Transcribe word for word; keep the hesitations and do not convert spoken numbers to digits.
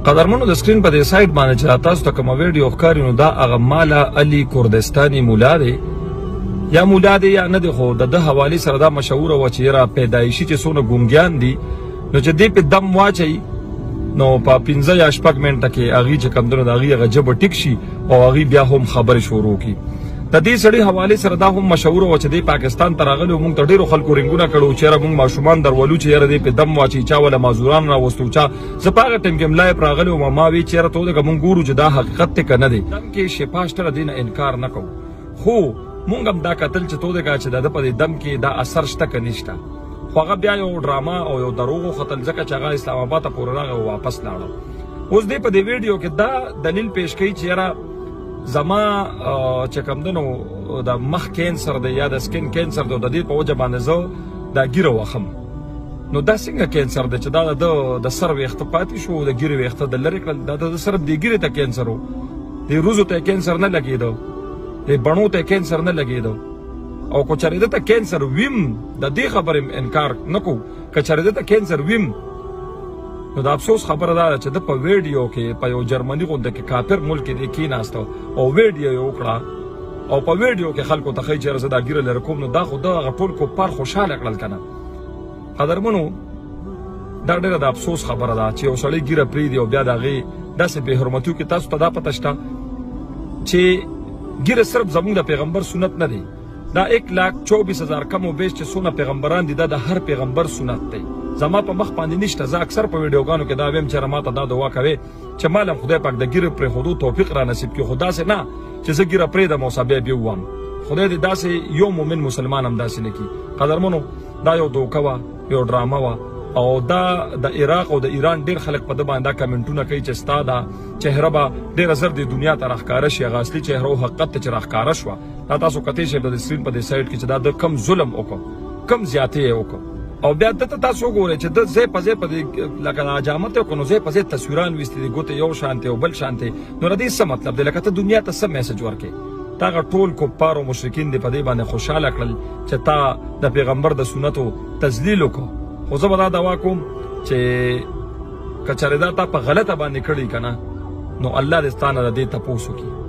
قدرمنو د سکرین په دې سایت باندې چې تاسو ته کوم ویډیو ښکاري نو دا هغه مالا علي کردستاني مولا دی یا مولا دی یا نه دی، خو د ده حوالې سره دا مشهوره وه چې یاره پیدایشي چې څونه ګونګیان دي نو چې دې په دم واچوي نو په پنځه یا شپږ منټه کې هغې چې کوم دی نو د هغې هغه ژبه ټیک شي او هغې بیا هم خبرې شروع کړي. د دې سړي حوالې سره دا هم مشهوره وه چې دی پاکستان ته راغلی و، موږ ته ډېرو خلکو رنګونه کړو چې یاره موږ ماشومان درولو چې یاره دی په دم واچوي، چا وله مازوران راوستو، چا زه په هغه ټایم کې ملایب راغلی وم، ما وی چې یاره ته ودرېږه موږ ګورو چې دا حقیقت دی که نه دی. دم کې شفا شته، د دې نه انکار نه کوو، خو موږ هم دا کتل چې ته ودرېږه چې د ده په دې دم کې دا اثر شته که نشته، خو هغه بیا یو ډراما او یو دروغ وختل ځکه چې هغه اسلام آباد ته پورې راغی او واپس لاړه. اوس دی په دې ویډیو کې دا دلیل پیش کوي چې یاره زما چې کوم دی نو د مخ کینسر دی یا د سکین کینسر دی، د دې په وجه باندې زه دا ګیره وخم. نو دا څنګه کینسر دی چې دا د د سر ویښته پاتې شو، د ګیرې ویښته د لرې کړل، دا د صرف دې ګیرې ته کینسر و، دې روزو ته کینسر نه لګېده، دې بڼو ته کینسر نه لګېده. او که چېرې ده ته کینسر ویم د دې خبرې انکار نه کوو، که چېرې ده ته کینسر ویم نو د افسوس خبره دا ده چې ده په ویډیو کې په یو جرمني غونډه کې کافر ملک کې دی کېناسته او ویډیو یې وکړه او په ویډیو کې خلکو ته ښایي چې یاره زه دا ګیره لرې کوم، نو دا خو ده هغه ټول کفار خوشحاله کړل که نه. قدرمنو دا ډېره د افسوس خبره ده چې یو سړی ګیره پرېږدي او بیا د هغې داسې بې حرمتیو کې تاسو ته دا پته شته چې ګیره صرف زموږ د پیغمبر سنت نه دی، دا ایک لاک چوبیس هزار کم و بیش چې څونه پیغمبران دي دا د هر پیغمبر سنت دی. زما په مخ باندې نشته، زه اکثر په ویډیوګانو کې دا ویم چې ماته دا دعا کوې چې مال هم خدای پاک د ګیرې پرېښودو توفیق را نصیب کړي، خو داسې نه چې زه ګیره پرېږدم او بیا بیا ووایم. خدای دې داسې یو مؤمن مسلمان هم داسې نه کړي. قدرمنو دا یو دوکه وه، یو ډرامه وه، او دا د عراق او د ایران ډېر خلک په ده باندې دا کمنټونه کوي چې ستا دا چهره به ډېره زر دې دنیا ته راښکاره شي، هغه اصلي چهره او حقیقت ته چې راښکاره شوه. دا تاسو کتی شئ د سکرین په دې سایډ کې چې دا د کم ظلم وکړو، کم زیاتې یې وکړو، او بیا دته تاسو وګورئ چې د ځای په ځای په دې لکه حجامت یې وکړو نو ځای په ځای تصویران ویستې دي، ګوتې یو شانتې او بل شانتې. نو د دې څه مطلب دی؟ لکه ته دنیا ته څه میسج ورکړې؟ تا هغه ټول کفار او مشرکین دې په دې باندې خوشحاله کړل چې تا د پیغمبر د سنتو تذلیل وکړو. خو زه به دا دعا کوم چې که چېرې دا تا په غلطه باندې کړي که نه نو الله دې ستا نه د دې تپوس وکړي.